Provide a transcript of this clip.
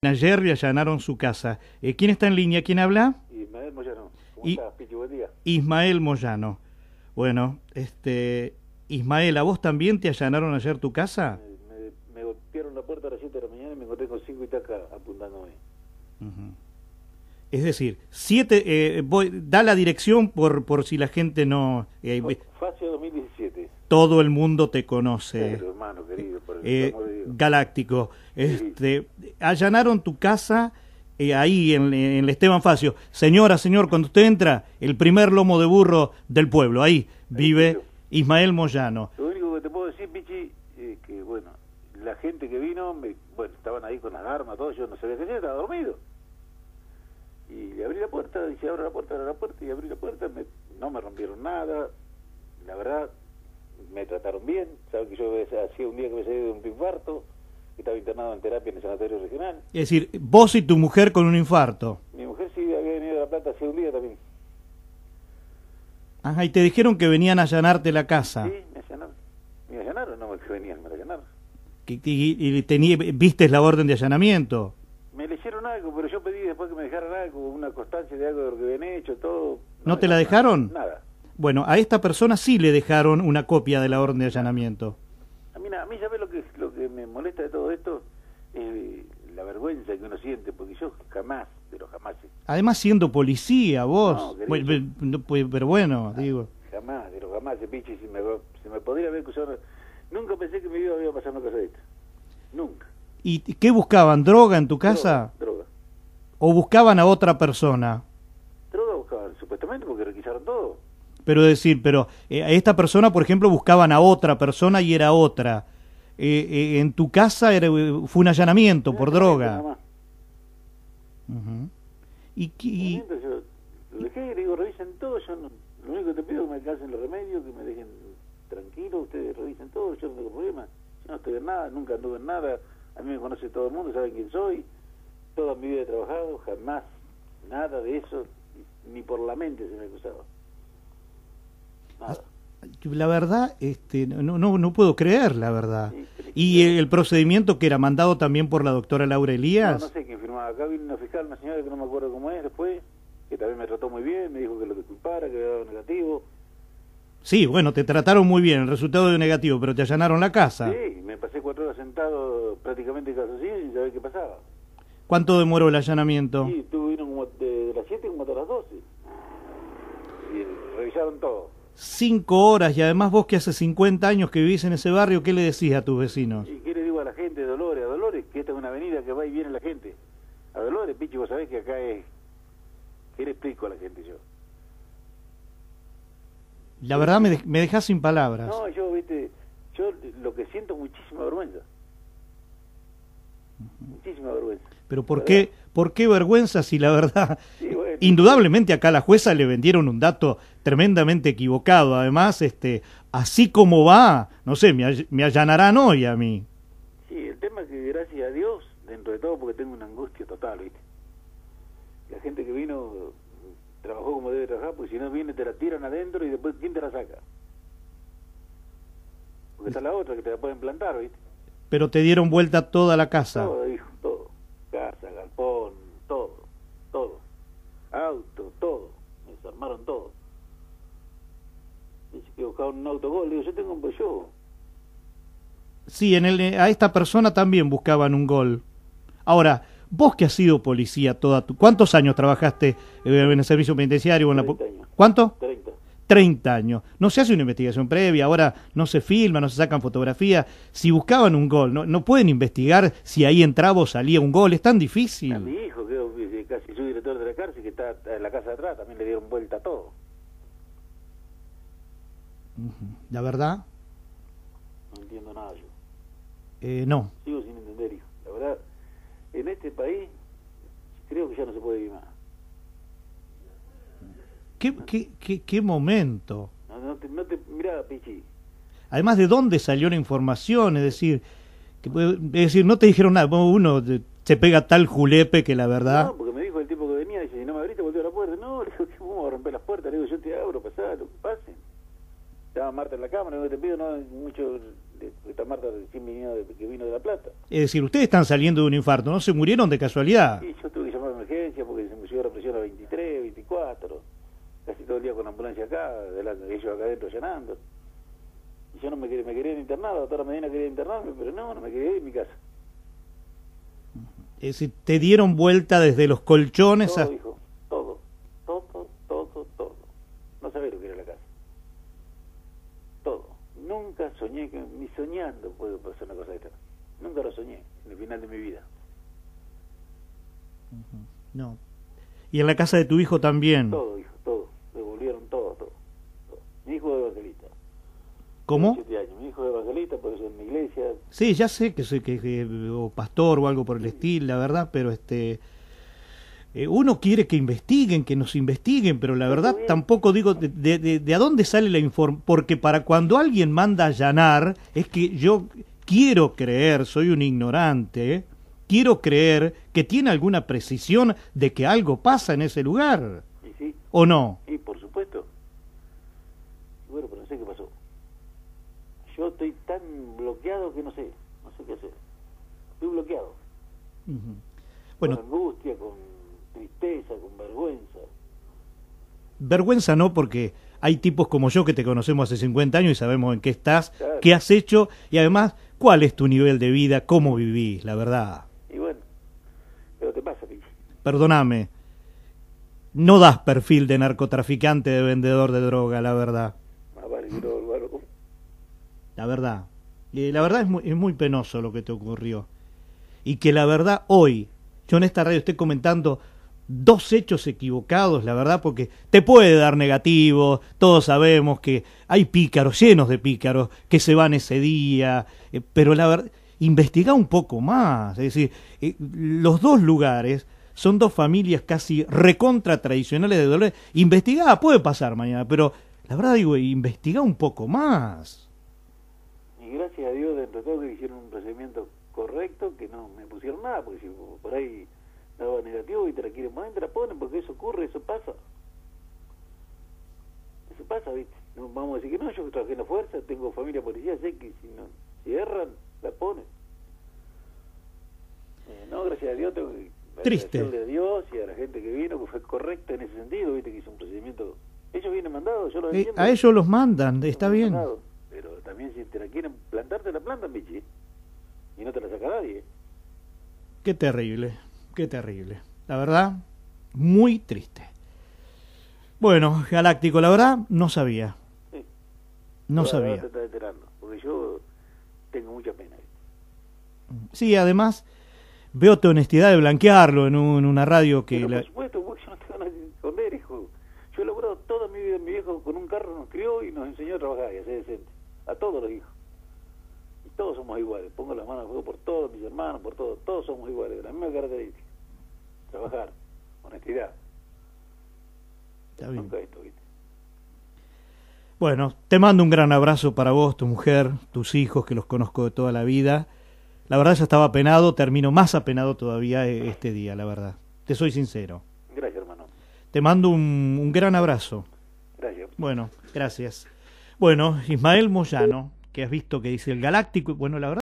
Ayer le allanaron su casa. ¿Quién está en línea? ¿Quién habla? Ismael Moyano. ¿Cómo Y- estás, Pichi? Buen día. Ismael Moyano. Bueno, Ismael, ¿a vos también te allanaron ayer tu casa? Me golpearon la puerta a las 7 de la mañana y me encontré con 5 itacas apuntándome. Ujú. Es decir, da la dirección por si la gente no... Facio 2017. todo el mundo te conoce. Pero, hermano querido, por el amor de Dios. Galáctico. Allanaron tu casa ahí en el Esteban Facio. Señora, señor, cuando usted entra, el primer lomo de burro del pueblo. Ahí vive vivo. Ismael Moyano. Lo único que te puedo decir, Pichi, es que, bueno, la gente que vino, bueno, estaban ahí con las armas, todo, yo no sabía qué hacer, estaba dormido. Y le abrí la puerta, dije, abre la puerta, y abrí la puerta, no me rompieron nada, la verdad, me trataron bien, saben que yo hacía un día que me salí de un infarto, que estaba internado en terapia en el sanatorio regional. Es decir, vos y tu mujer con un infarto. Mi mujer sí había venido de La Plata hacía un día también. Ajá, y te dijeron que venían a allanarte la casa. Sí, me allanaron. Me allanaron, no me que venían, me la allanaron. ¿Viste la orden de allanamiento? Me leyeron algo, pero yo pedí después que me dejaran algo, una constancia de algo de lo que habían hecho, todo. ¿No te la dejaron? Nada. Bueno, a esta persona sí le dejaron una copia de la orden de allanamiento. A mí ¿sabes lo que me molesta de todo esto? La vergüenza que uno siente, porque yo jamás, pero jamás... Además, siendo policía, vos. No, Pero bueno, digo. Jamás, pero jamás, Pichi, si me podría haber acusado... Nunca pensé que mi vida iba a pasar una cosa de esta. Nunca. ¿Y qué buscaban? ¿Droga en tu casa? Droga. ¿O buscaban a otra persona? Droga buscaban, supuestamente, porque requisaron todo. Pero a esta persona, por ejemplo, buscaban a otra persona y era otra. En tu casa fue un allanamiento por droga. Nada más. Ujú. Entonces, yo lo dejé y le digo, revisen todo, lo único que te pido es que me alcancen los remedios, que me dejen tranquilo, ustedes revisen todo, yo no tengo problema, yo no estoy en nada, nunca anduve en nada, a mí me conoce todo el mundo, saben quién soy, toda mi vida he trabajado, jamás, nada de eso, ni por la mente se me acusaba. Nada. La verdad, no puedo creer, la verdad. Sí, ¿Y el procedimiento que era mandado también por la doctora Laura Elías? No sé quién firmaba. Acá vino una fiscal, una señora que no me acuerdo cómo es después, que también me trató muy bien, me dijo que lo disculpara, que había dado negativo. Sí, bueno, te trataron muy bien, el resultado dio negativo, pero te allanaron la casa. Sí, me pasé 4 horas sentado prácticamente calzoncillo sin saber qué pasaba. ¿Cuánto demoró el allanamiento? Sí, vino como de las 7 como hasta las 12. Y revisaron todo. 5 horas, y además vos que hace 50 años que vivís en ese barrio, ¿qué le decís a tus vecinos? ¿Y qué le digo a la gente de Dolores? A Dolores, que esta es una avenida que va y viene la gente. A Dolores, Pichi, vos sabés que acá es... ¿Qué le explico a la gente yo? La verdad me dejás sin palabras. No, yo lo que siento es muchísima vergüenza. Muchísima vergüenza. Pero ¿por qué vergüenza si la verdad... Sí, bueno. Indudablemente acá a la jueza le vendieron un dato tremendamente equivocado. Además, así como va, no sé, me allanarán hoy a mí. Sí, el tema es que gracias a Dios, dentro de todo, porque tengo una angustia total, ¿viste? La gente que vino trabajó como debe trabajar, porque si no viene te la tiran adentro y después ¿quién te la saca? Porque está la otra que te la pueden plantar, ¿viste? Pero te dieron vuelta toda la casa. Todo, hijo, todo. Casa, galpón, todo. Auto, todo. Me desarmaron todo. Dice que buscaban un autogol. Digo, yo tengo un Peugeot. Sí, a esta persona también buscaban un gol. Ahora, vos que has sido policía ¿Cuántos años trabajaste en el servicio penitenciario? 30 años. ¿Cuánto? 30. 30 años. No se hace una investigación previa, ahora no se filma, no se sacan fotografías. Si buscaban un gol, no pueden investigar si ahí entraba o salía un gol, es tan difícil. A mi hijo, que casi soy director de la cárcel, que está en la casa de atrás, también le dieron vuelta a todo. ¿La verdad? No entiendo nada yo. No. Sigo sin entender, hijo. La verdad, en este país creo que ya no se puede vivir más. ¿Qué momento? Mirá, Pichi. Además, ¿de dónde salió la información? Es decir, no te dijeron nada. Uno se pega tal julepe que la verdad... No, porque me dijo el tipo que venía, dice, si no me abriste, volteo a la puerta. No, le digo, ¿cómo vamos a romper las puertas? Le digo, yo te abro, pasá, lo que pase. Estaba Marta en la cámara, lo que te pido, no mucho porque está Marta recién que vino de La Plata. Es decir, ustedes están saliendo de un infarto, no se murieron de casualidad. Y yo tuve que llamar a emergencia porque se me subió la presión a 23, 24, casi todo el día con la ambulancia acá, ellos acá adentro llenando. Y yo no me querían internar, la doctora Medina quería internarme, pero no me quería ir en mi casa. Es decir, te dieron vuelta desde los colchones Todo, a... hijo, todo. No sabés lo que era la casa. Todo. Nunca soñé, ni soñando puedo pasar una cosa de esta. Nunca lo soñé en el final de mi vida. No. Y en la casa de tu hijo también. Todo, hijo, todo. Devolvieron todo. Mi hijo es evangelista. ¿Cómo? 7 años. Mi hijo es evangelista, por eso en mi iglesia. Sí, ya sé que soy o pastor o algo por el estilo, la verdad, pero uno quiere que investiguen, que nos investiguen, pero la verdad tampoco digo de a dónde sale la información, porque para cuando alguien manda a allanar, es que yo quiero creer, soy un ignorante, quiero creer que tiene alguna precisión de que algo pasa en ese lugar, ¿Y sí? ¿o no? Sí, por supuesto. Bueno, pero no sé qué pasó. Yo estoy tan bloqueado que no sé qué hacer. Estoy bloqueado. Bueno, Con angustia, con tristeza, con vergüenza. vergüenza no, porque hay tipos como yo que te conocemos hace 50 años y sabemos en qué estás, Claro. qué has hecho y además cuál es tu nivel de vida, cómo vivís, la verdad. Y bueno, pero te pasa, Pichi. Perdóname, no das perfil de narcotraficante, de vendedor de droga, la verdad. Más vale que no, hermano. La verdad. La verdad es muy penoso lo que te ocurrió. Y que la verdad hoy, yo en esta radio estoy comentando 2 hechos equivocados, la verdad, porque te puede dar negativo, todos sabemos que hay pícaros, llenos de pícaros, que se van ese día, pero la verdad, investigá un poco más. Es decir, los 2 lugares son 2 familias casi recontra tradicionales de Dolores. Investigá, puede pasar mañana, pero la verdad digo, investigá un poco más. Y gracias a Dios, dentro de todo, que hicieron un procedimiento correcto, que no me pusieron nada, porque si por ahí daba negativo y te la quieren poner, te la ponen, porque eso ocurre, eso pasa. Eso pasa, ¿viste? No vamos a decir que no, yo que trabajé en la fuerza, tengo familia policía, sé que si erran, la ponen. No, gracias a Dios, tengo que Triste. agradecerle a Dios y a la gente que vino, que fue correcta en ese sentido, ¿viste? Que hizo un procedimiento. Ellos vienen mandados, yo lo entiendo. A ellos los mandan, está bien. Mandados. Pero también si te la quieren plantar, te la plantan, bichi. Y no te la saca nadie. Qué terrible, qué terrible. La verdad, muy triste. Bueno, Galáctico, la verdad, no sabía. Sí. No Ahora sabía. te estás enterando, porque yo tengo mucha pena. Sí, además, veo tu honestidad de blanquearlo en una radio que... Pero por supuesto, porque yo no tengo nada que esconder, hijo. Yo he laburado toda mi vida, mi viejo con un carro nos crió y nos enseñó a trabajar y a ser decente. A todos los hijos. Y todos somos iguales. Pongo las manos al fuego por todos mis hermanos, por todos. Todos somos iguales, de la misma característica. Trabajar, honestidad. Está bien. Nunca esto, ¿viste? Bueno, te mando un gran abrazo para vos, tu mujer, tus hijos, que los conozco de toda la vida. La verdad, ya estaba apenado, termino más apenado todavía este día, la verdad. Te soy sincero. Gracias, hermano. Te mando un gran abrazo. Gracias. Bueno, gracias. Bueno, Ismael Moyano, que has visto que dice el Galáctico, bueno, la verdad...